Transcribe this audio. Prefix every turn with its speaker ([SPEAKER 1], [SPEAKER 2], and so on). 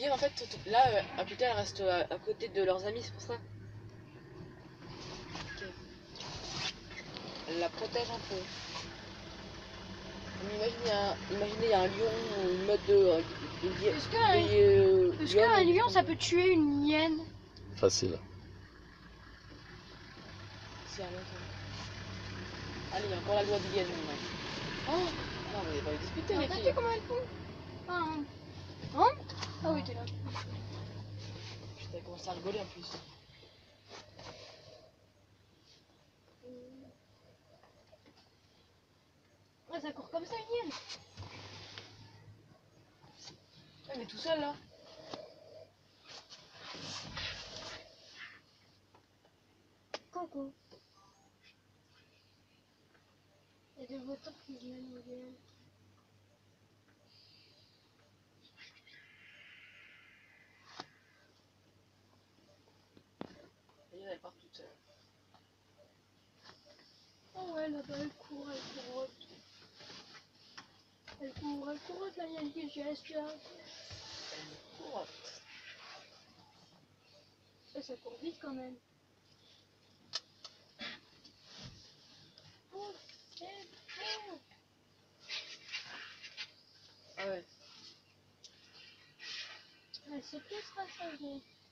[SPEAKER 1] hyènes en fait, là, à côté, elles restent à côté de leurs amis, c'est pour ça. Ok. Elle la protège un peu. Imaginez, il y a un lion ou une meute de
[SPEAKER 2] Est-ce qu'un lion, ça peut tuer une hyène?
[SPEAKER 3] Facile.
[SPEAKER 1] Si, un longtemps. Allez, il y a encore la loi des hyènes maintenant. Oh non, mais on va discuter les
[SPEAKER 2] T'as
[SPEAKER 1] filles.
[SPEAKER 2] vu comment elles font? Hein? Ah oui, t'es là.
[SPEAKER 1] Putain, elle commence à rigoler en plus.
[SPEAKER 2] Ouais, ça court comme ça, une hyène.
[SPEAKER 1] Elle est tout seul là.
[SPEAKER 2] Coucou. Il y a des voitures qui viennent au bien.
[SPEAKER 1] Et elle part toute seule.
[SPEAKER 2] Oh ouais, là-bas, elle court, elle court, là, il y a des gestes, là.
[SPEAKER 1] Elle court.
[SPEAKER 2] Et ça court vite quand même. Oh, c'est bon.
[SPEAKER 1] Ah ouais.
[SPEAKER 2] Elle s'est plus rassasiée.